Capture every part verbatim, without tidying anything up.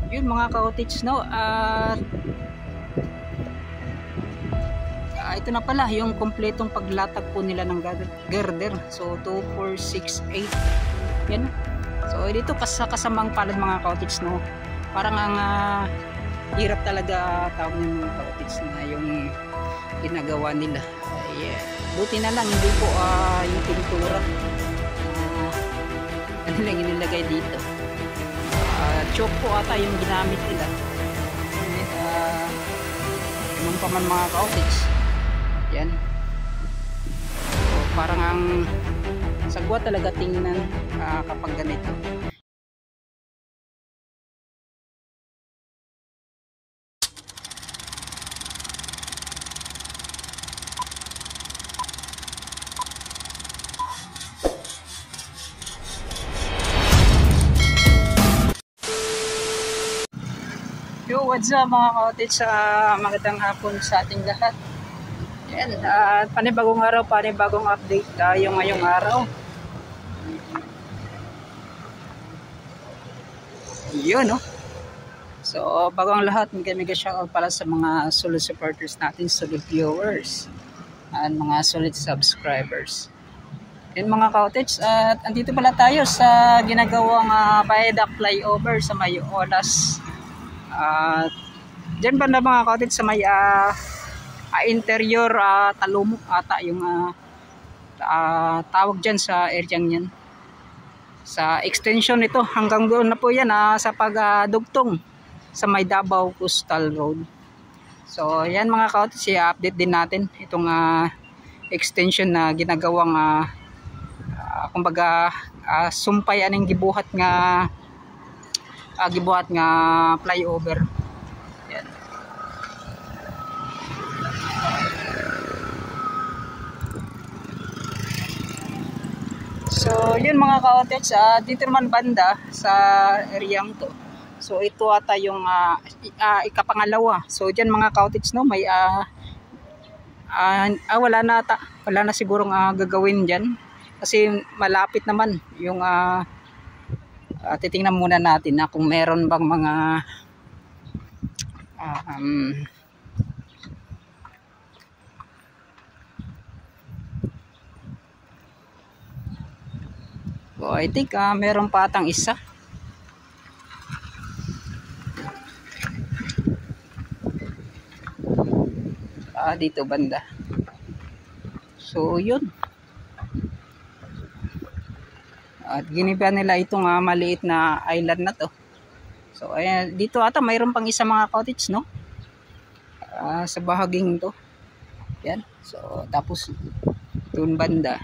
yun mga ka-cottage, no? At uh, ito na pala yung kompletong paglatag po nila ng girder. So two, four, six, eight, yan. So dito kas kasamang palad mga ka-cottage, no? Parang ang uh, hirap talaga tawag ng mga ka-cottage na yung ginagawa nila. Ay, uh, buti na lang hindi po uh, yung pintura uh, ano lang inilagay dito. Uh, chalk po ata yung ginamit nila. Uh, yung pa man mga ka-cottage. Yan. So, parang ang sagwa talaga tingnan uh, kapag ganito. Yo, what's up mga ka-cottage? Uh, magandang hapon sa ating lahat. Yan, uh, panibagong araw, panibagong update tayo uh, ngayong araw. Yun, no? So, bago ang lahat, mega-mega shoutout pala sa mga solid supporters natin, solid viewers, at mga solid subscribers. Yan mga ka-cottage, at uh, andito pala tayo sa ginagawang uh, viaduct flyover sa may Olas. At uh, dyan ba na mga ka-cottage sa may uh, uh, interior uh, talumok ata yung uh, uh, tawag dyan sa area yan. Sa extension nito hanggang doon na po yan uh, sa pagdugtong uh, sa may Davao Coastal Road. So yan mga ka-cottage, i-update din natin itong uh, extension na ginagawang uh, uh, kumbaga uh, sumpay aning gibuhat nga Uh, gibuhat nga flyover. Yan. So yun mga ka-cottage, uh, dito naman banda sa areang to. So ito ata yung uh, uh, ikapangalawa. So diyan mga ka-cottage, no, may uh, uh, ah, wala na ata. Wala na sigurong uh, gagawin diyan kasi malapit naman yung uh, Uh, titingnan muna natin na kung meron bang mga uh, um, oh, I think uh, meron pa atang isa. Uh, dito banda. So yun. At giniba nila itong uh, maliit na island na to. So ayan, dito ata mayroon pang isa mga cottage, no? Uh, sa bahaging to. Yan. So tapos doon banda.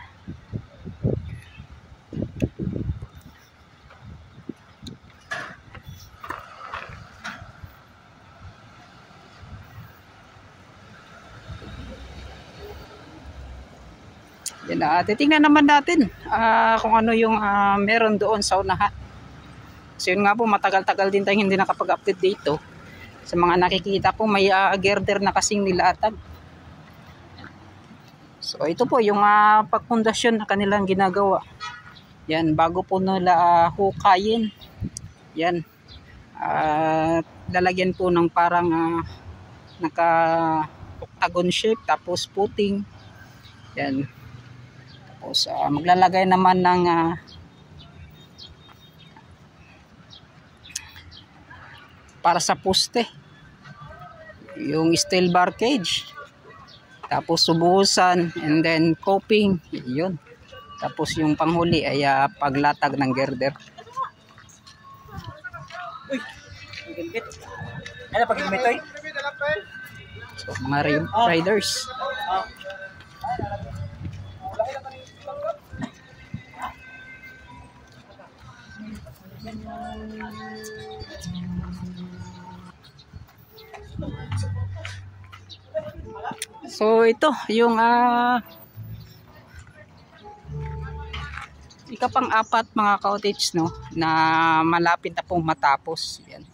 Yan, uh, titingnan naman natin uh, kung ano yung uh, meron doon sa unahan. So yun nga po, matagal-tagal din tayong hindi nakapag-update dito. Sa mga nakikita po, may uh, girder na kasing nilatag. So ito po yung uh, pagpundasyon na kanilang ginagawa. Yan, bago po nila uh, hukayin. Yan. Uh, lalagyan po ng parang uh, naka-octagon shape, tapos puting. Yan. Tapos uh, maglalagay naman ng uh, para sa poste yung steel bar cage, tapos subuhusan, and then coping, yun. Tapos yung panghuli ay uh, paglatag ng girder. Uy, gilbit. Ano pag gilbit? So mga riders. Oh. So ito yung uh, ikapang apat mga cottage, no, na malapit na pong matapos. Yan.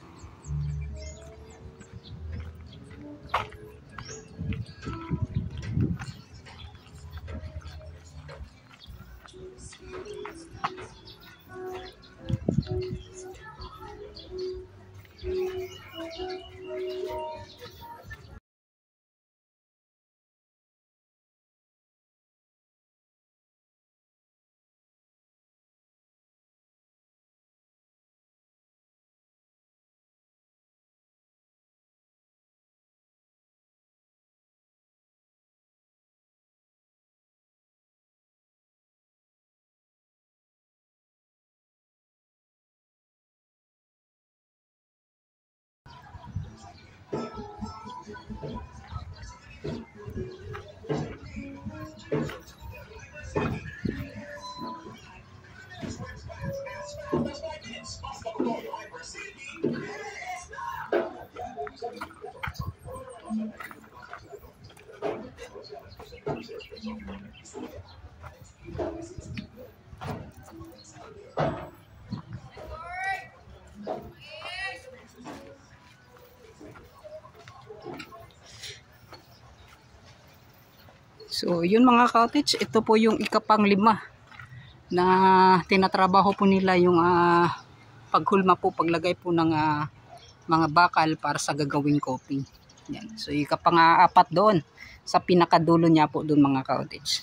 So yun mga cottage, ito po yung ikapang lima na tinatrabaho po nila yung uh, paghulma po, paglagay po ng uh, mga bakal para sa gagawing coping. Yan. So ikapang uh, apat doon sa pinakadulo niya po doon mga cottage.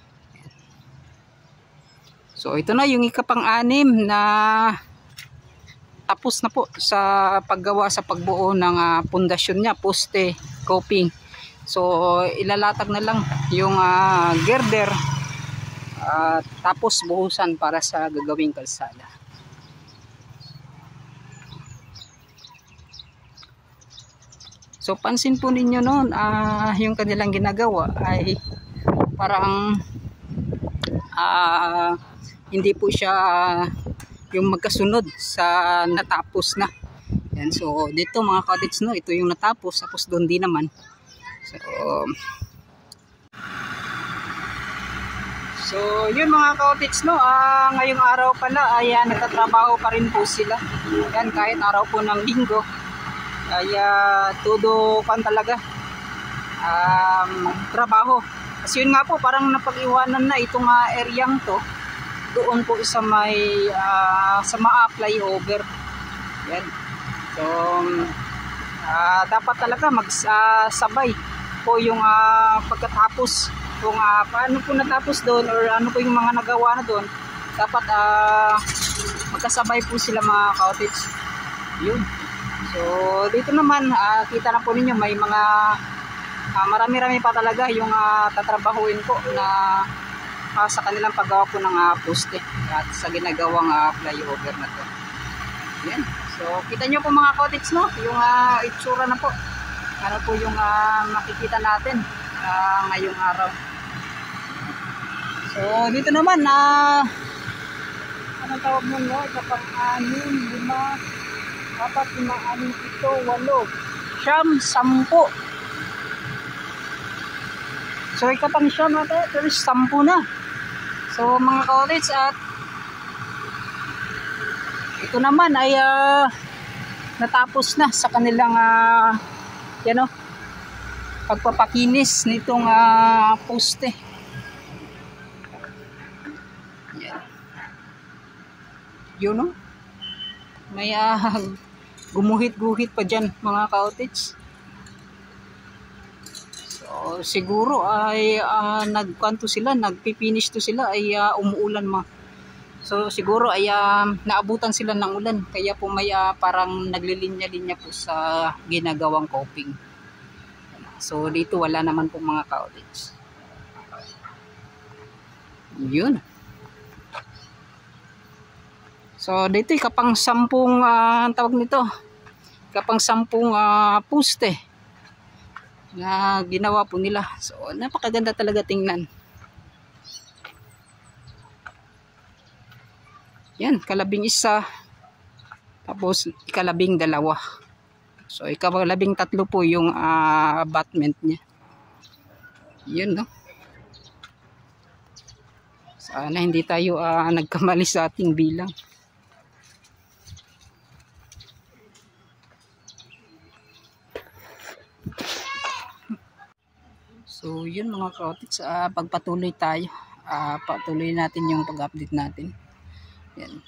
So ito na yung ikapang anim na tapos na po sa paggawa, sa pagbuo ng uh, pundasyon niya, poste, coping. So ilalatag na lang yung uh, girder at uh, tapos buhusan para sa gagawing kalsada. So pansin po ninyo noon, uh, yung kanilang ginagawa ay parang uh, hindi po siya uh, yung magkasunod sa natapos na. Yan, so dito mga cottage, no, ito yung natapos, tapos doon din naman. So So yun mga cottage, no, uh, ngayong araw pala ay uh, nagtatrabaho pa rin po sila. Yan, kahit araw po ng linggo ay uh, todo kan talaga um, trabaho. Kasi yun nga po, parang napag-iwanan na itong uh, areang to doon po sa may uh, sa ma-apply over. Yan. So uh, dapat talaga magsabay uh, po yung uh, pagkatapos kung uh, paano po natapos doon or ano po yung mga nagawa na doon, dapat uh, magkasabay po sila mga cottage. Yun. So dito naman uh, kita na po ninyo may mga uh, marami-rami pa talaga yung uh, tatrabahuin po na uh, sa kanilang paggawa po ng uh, poste at sa ginagawang uh, flyover na to. Yan. So kita nyo po mga cottage, no, yung uh, itsura na po, ano po yung uh, makikita natin uh, ngayong araw. So dito naman na uh, anong tawag mo, no? Kapag anim, lima, apat, lima, anim, ito, walo, siyam, sampu. So ikapang siyam natin, pero sampu na. So mga cottage, at ito naman ay uh, natapos na sa kanilang uh, yan, no, pagpapakinis nitong uh, poste. Yan. Yun, no? May uh, gumuhit-guhit pa dyan mga cottage. So siguro ay uh, nagkanto sila, nagpipinish to sila, ay uh, umuulan ma. So siguro ay uh, naabutan sila ng ulan, kaya po may uh, parang naglilinya-linya po sa ginagawang coping. So dito wala naman po mga cottage. Yun. So dito kapang sampung uh, tawag nito, kapang sampung uh, poste na ginawa po nila. So napakaganda talaga tingnan. Yan, kalabing isa, tapos ikalabing dalawa. So ikalabing tatlo po yung uh, abutment niya. Yun, no? Sana hindi tayo uh, nagkamali sa ating bilang. So yun mga cottage, uh, pagpatuloy tayo, uh, patuloy natin yung pag-update natin. Yan.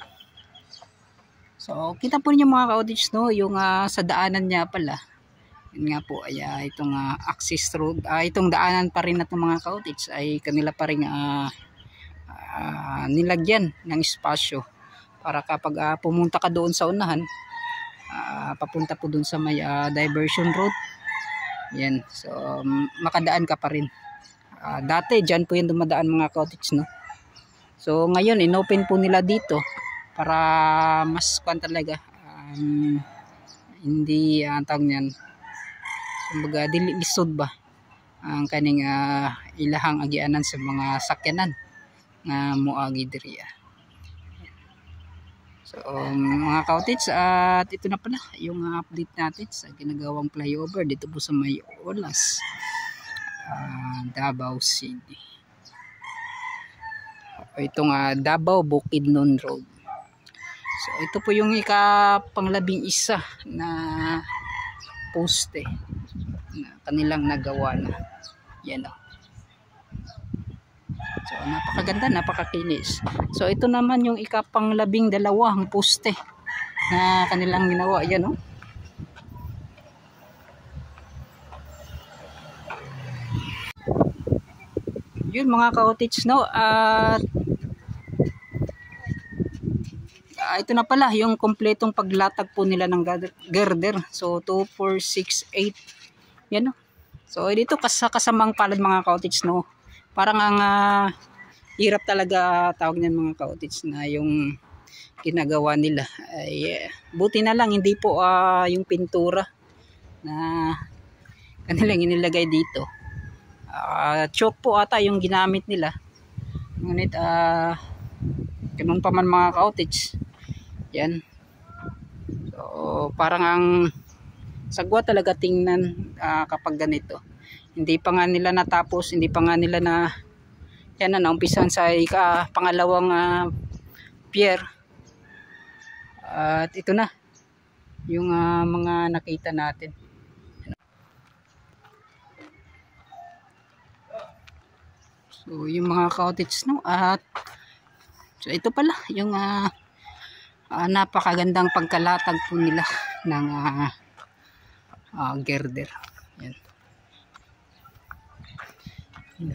So kita po niyo mga cottage, no, yung uh, sa daanan niya pala, yun nga po ay uh, itong uh, access road, uh, itong daanan pa rin na itong mga cottage ay kanila pa rin uh, uh, nilagyan ng espasyo para kapag uh, pumunta ka doon sa unahan, uh, papunta po doon sa may uh, diversion road. Yan, so um, makadaan ka pa rin. Uh, dati dyan po yung dumadaan mga cottage, no. So ngayon inopen po nila dito para mas kwan talaga, um, hindi ang uh, tawag niyan, kumbaga dilisod ba ang kaning uh, ilahang agianan sa mga sakyanan na moagi diriya. So um, mga cottage, at uh, ito na pala yung uh, update natin sa ginagawang flyover dito po sa may Olas, uh, Davao City. Itong uh, Davao Bukidnon Road. So ito po yung ikapanglabing isa na poste na kanilang nagawa na. Yan o. So napakaganda, napakakinis. So ito naman yung ikapang labing dalawang poste na kanilang ginawa. Yan oh. Yun mga ka-cottage, no? At uh, ito na pala yung kompletong paglatag po nila ng girder. So two, four, six, eight. Yan no. So dito kas kasamang palad mga ka-cottage, no? Parang ang uh, hirap talaga tawag niyan mga ka-cottage na yung ginagawa nila. Ay, uh, buti na lang hindi po uh, yung pintura na kanilang inilagay dito. Uh, chalk po ata yung ginamit nila. Ngunit uh, ganun pa man mga ka-cottage. Yan. So parang ang sagwa talaga tingnan uh, kapag ganito. Hindi pa nga nila natapos, hindi pa nga nila na yan na naumpisan sa ika, pangalawang uh, pier. At uh, ito na yung uh, mga nakita natin. So yung mga cottage, no, at so ito pala yung uh, uh, napakagandang pagkalatag po nila ng uh, uh, girder. Yan. Yan.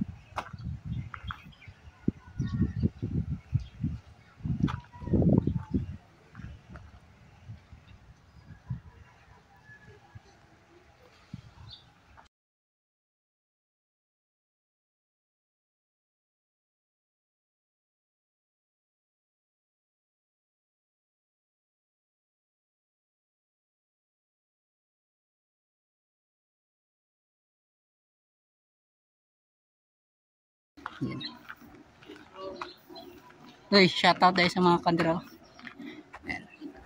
Yan. Uy, shoutout tayo sa mga kandraw. Yan.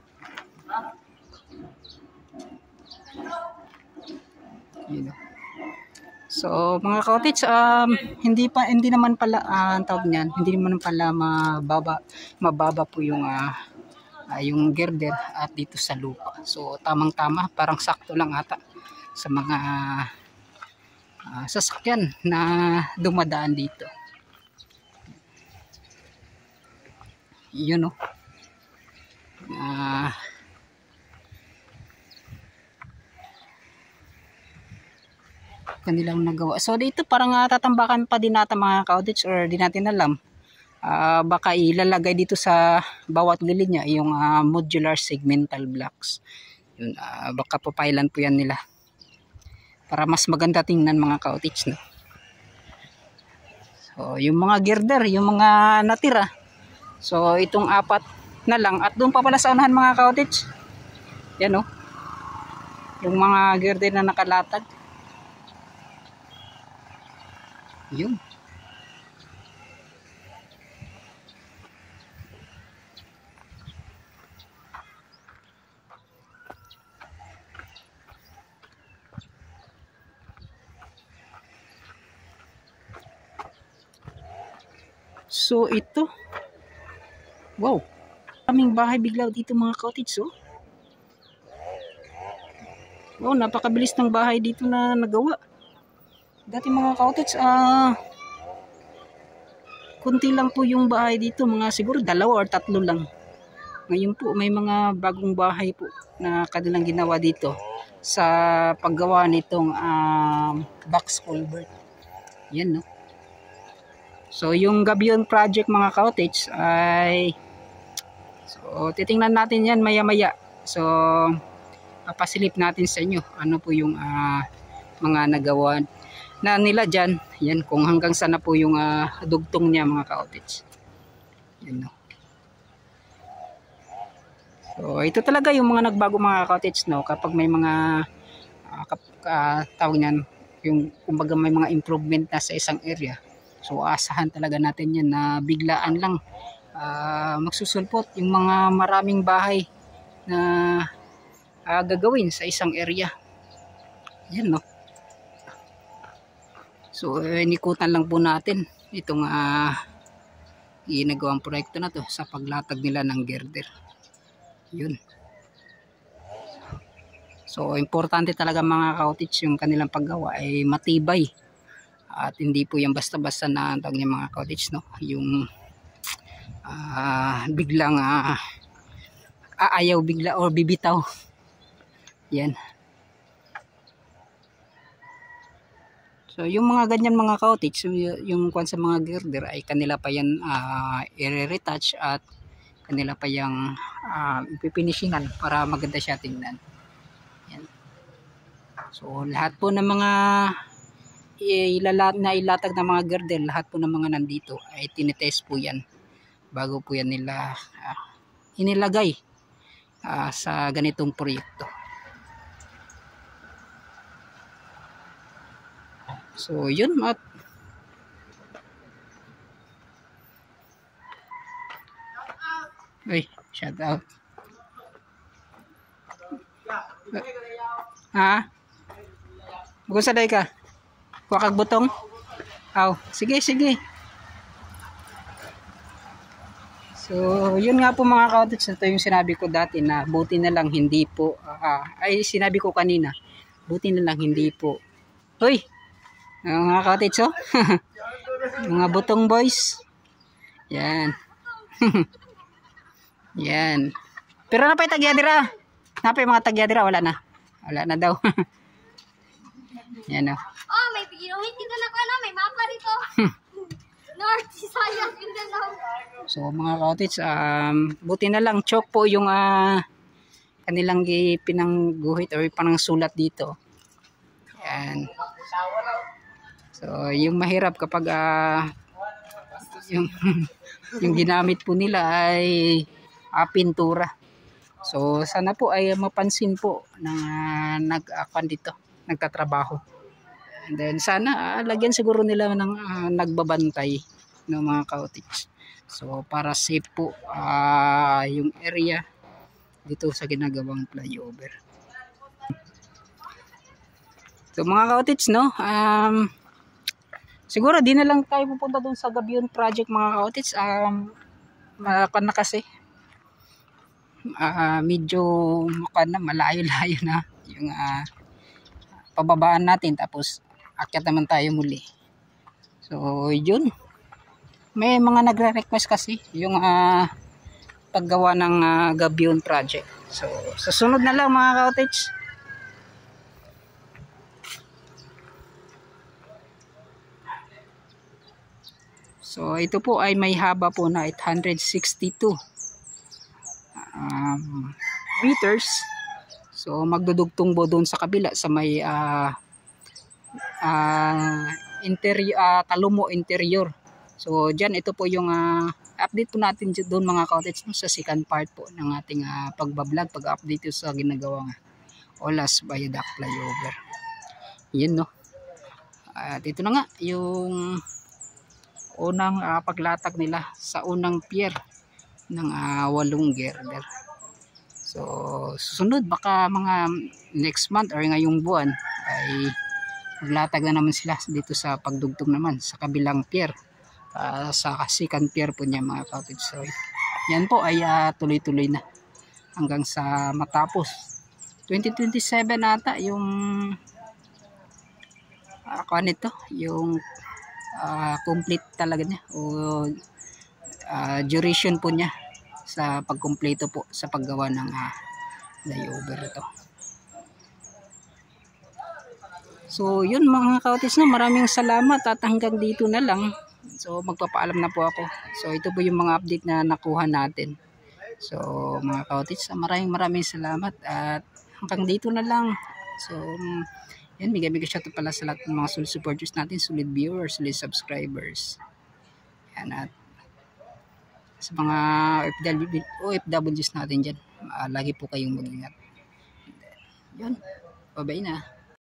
Yan. So mga cottage, um, hindi pa hindi naman pala uh, tawag niyan, hindi naman pala mababa mababa po yung uh, uh, yung girder at dito sa lupa. So tamang-tama, parang sakto lang ata sa mga uh, sasakyan na dumadaan dito. Yun know, uh, kanilang nagawa. So dito parang uh, tatambakan pa din natin mga cottage, or di natin alam. Uh, baka ilalagay dito sa bawat gilid niya yung uh, modular segmental blocks. Yun, uh, baka papailan po yan nila para mas maganda tingnan mga cottage, no? So yung mga girder, yung mga natira, so itong apat na lang, at doon pa pala sa unahan mga cottage. Yan o, yung mga girder na nakalatag. Yun. So ito, wow, kaming bahay bigla dito mga cottage. Oh, wow, napakabilis ng bahay dito na nagawa. Dati mga cottage, ah, kunti lang po yung bahay dito, mga siguro dalawa or tatlo lang. Ngayon po may mga bagong bahay po na kanilang ginawa dito sa paggawa nitong um, box culvert. Yan no. So yung Gabion project mga cottage ay, so titingnan natin yan maya maya. So papasilip natin sa inyo ano po yung uh, mga nagawa na nila dyan. Yan, kung hanggang sana po yung uh, dugtong niya mga ka-cottage. Yan no. So ito talaga yung mga nagbago mga cottage, no, kapag may mga uh, kap, uh, tawag niyan, yung kumbaga may mga improvement na sa isang area. So asahan talaga natin yan na biglaan lang uh, magsusulpot yung mga maraming bahay na uh, gagawin sa isang area. Yan no. So eh, nikutan lang po natin itong uh, ginagawang proyekto na to sa paglatag nila ng girder. Yun. So importante talaga mga cottage yung kanilang paggawa ay matibay At hindi po yan basta-basta na tawag niya mga cottage, no? Yung uh, biglang uh, aayaw bigla or bibitaw. Yan. So yung mga ganyan mga cottage, yung kwan sa mga girder ay kanila pa yan uh, i-retouch at kanila pa yung uh, ipipinishingan para maganda siya tingnan. Yan. So lahat po ng mga ilalat na ilatag ng mga girder, lahat po ng mga nandito ay tinetest po yan bago po yan nila uh, inilagay uh, sa ganitong proyekto. So yun, at ay, shout out. Ha? Gusto day ka? Kuha kag butong? Aw, sige, sige. So, yun nga po mga cottage, ito yung sinabi ko dati na buti na lang hindi po, uh, ay sinabi ko kanina, buti na lang hindi po. Hoy! Mga cottage, oh. Mga butong boys. Yan. Yan. Pero napay tagyadira. Napay mga tagyadira, wala na. Wala na daw. Yan, oh. Oh, may piginuhin kita na ko, ano, may mapa rito. North, Visayas, Mindanao. So, mga cottage, um, buti na lang, choke po yung uh, kanilang pinangguhit or panangsulat dito. Yan. So, yung mahirap kapag uh, yung, yung ginamit po nila ay uh, pintura. So, sana po ay mapansin po na uh, nag-akan dito, nagtatrabaho. And then, sana uh, lagyan siguro nila ng uh, nagbabantay ng mga cottage. So, para safe po uh, yung area dito sa ginagawang flyover. So, mga cottage, no? Um, siguro di na lang tayo pupunta doon sa Gabion project mga cottage. Um, malakan na kasi. Uh, medyo makan na, malayo-layo na yung uh, pababaan natin. Tapos akyat naman tayo muli. So yun. May mga nagre-request kasi yung uh, paggawa ng uh, Gabion project. So sa sunod na lang mga cottage. So ito po ay may haba po na eight hundred sixty-two um, meters. So magdudugtong po doon sa kabila sa may uh, uh, interior, uh, Talumo interior. So diyan ito po yung uh, update po natin doon mga cottage, no, sa second part po ng ating uh, pagbablog, pag-update sa ginagawang Olas Viaduct flyover. Yan, no. At ito na nga yung unang uh, paglatag nila sa unang pier ng uh, walong girder. So susunod baka mga next month or ngayong buwan ay maglatag na naman sila dito sa pagdugtong naman sa kabilang pier, uh, sa second pier po niya mga cottage. So yan po ay uh, tuloy-tuloy na hanggang sa matapos twenty twenty-seven ata yung uh, kuha nito, yung Uh, complete talaga niya o uh, duration po niya sa pagkumpleto po sa paggawa ng uh, flyover ito. So yun mga cottage, na maraming salamat at hanggang dito na lang. So magpapaalam na po ako. So ito po yung mga update na nakuha natin. So mga cottage, maraming maraming salamat at hanggang dito na lang. So yan, mega-mega shoutout pala sa lahat ng mga solid supporters natin, solid viewers, solid subscribers. Yan, at sa mga O F W s natin dyan, uh, lagi po kayong mag-ingat. Yun, bye-bye na.